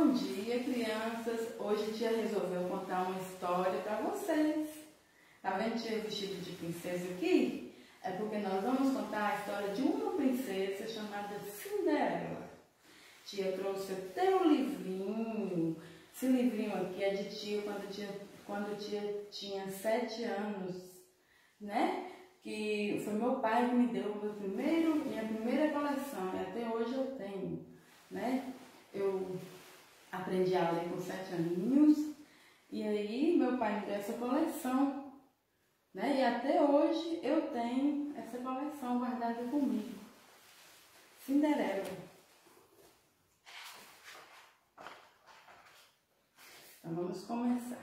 Bom dia, crianças! Hoje a tia resolveu contar uma história para vocês. Tá vendo tia vestido de princesa aqui? É porque nós vamos contar a história de uma princesa chamada Cinderela. Tia trouxe até o livrinho. Esse livrinho aqui é de tia quando tia tinha 7 anos, né? Que foi meu pai que me deu minha primeira coleção, e até hoje eu tenho, né? Eu aprendi a ler com 7 aninhos, e aí meu pai me deu essa coleção, né? E até hoje eu tenho essa coleção guardada comigo. Cinderela. Então vamos começar.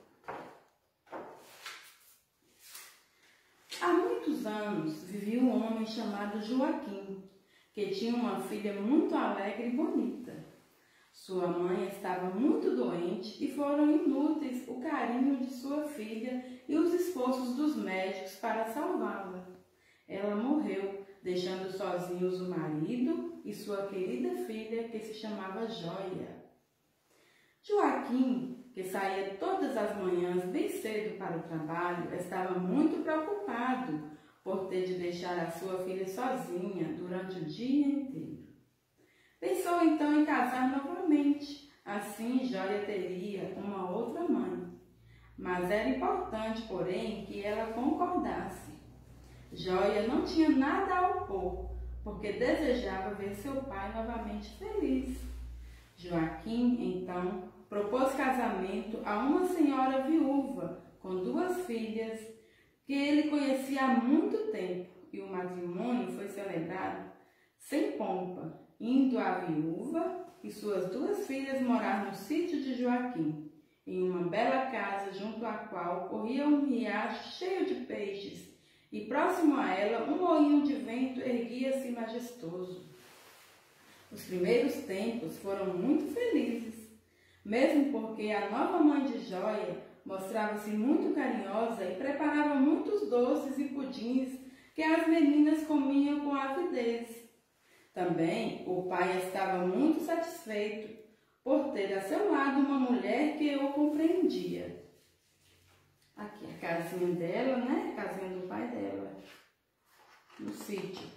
Há muitos anos vivia um homem chamado Joaquim, que tinha uma filha muito alegre e bonita. Sua mãe estava muito doente e foram inúteis o carinho de sua filha e os esforços dos médicos para salvá-la. Ela morreu, deixando sozinhos o marido e sua querida filha, que se chamava Joia. Joaquim, que saía todas as manhãs bem cedo para o trabalho, estava muito preocupado por ter de deixar a sua filha sozinha durante o dia inteiro. Pensou então em casar novamente, assim Joia teria uma outra mãe. Mas era importante, porém, que ela concordasse. Joia não tinha nada a opor, porque desejava ver seu pai novamente feliz. Joaquim, então, propôs casamento a uma senhora viúva com 2 filhas que ele conhecia há muito tempo, e o matrimônio foi celebrado sem pompa, indo a viúva e suas 2 filhas morar no sítio de Joaquim, em uma bela casa junto à qual corria um riacho cheio de peixes, e próximo a ela um moinho de vento erguia-se majestoso. Os primeiros tempos foram muito felizes, mesmo porque a nova mãe de Joia mostrava-se muito carinhosa e preparava muitos doces e pudins que as meninas comiam com avidez. Também o pai estava muito satisfeito por ter a seu lado uma mulher que o compreendia. Aqui a casinha dela, né? A casinha do pai dela, no sítio.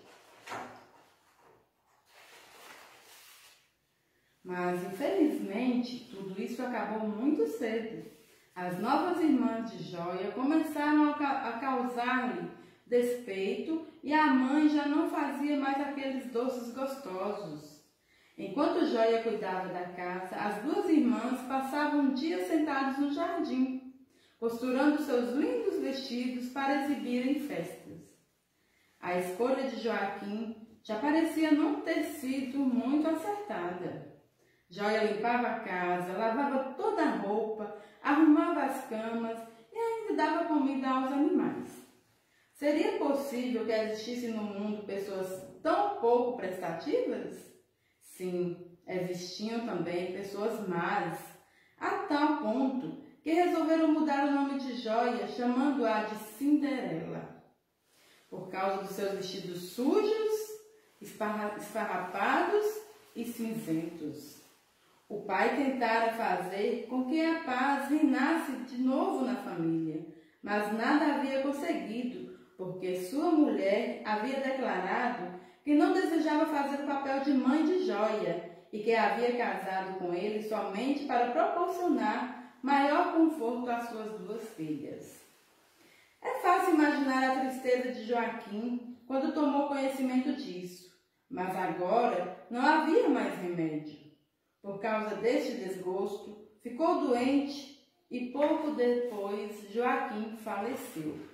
Mas, infelizmente, tudo isso acabou muito cedo. As novas irmãs de Joia começaram a causar-lhe despeito e a mãe já não fazia mais aqueles doces gostosos. Enquanto Joia cuidava da casa, as 2 irmãs passavam dias sentadas no jardim, costurando seus lindos vestidos para exibir em festas. A escolha de Joaquim já parecia não ter sido muito acertada. Joia limpava a casa, lavava toda a roupa, arrumava as camas e ainda dava comida aos animais. Seria possível que existisse no mundo pessoas tão pouco prestativas? Sim, existiam também pessoas más, a tal ponto que resolveram mudar o nome de Joia, chamando-a de Cinderela, por causa dos seus vestidos sujos, esfarrapados e cinzentos. O pai tentara fazer com que a paz reinasse de novo na família, mas nada havia conseguido, porque sua mulher havia declarado que não desejava fazer o papel de mãe de Joia e que havia casado com ele somente para proporcionar maior conforto às suas 2 filhas. É fácil imaginar a tristeza de Joaquim quando tomou conhecimento disso, mas agora não havia mais remédio. Por causa deste desgosto, ficou doente e pouco depois Joaquim faleceu.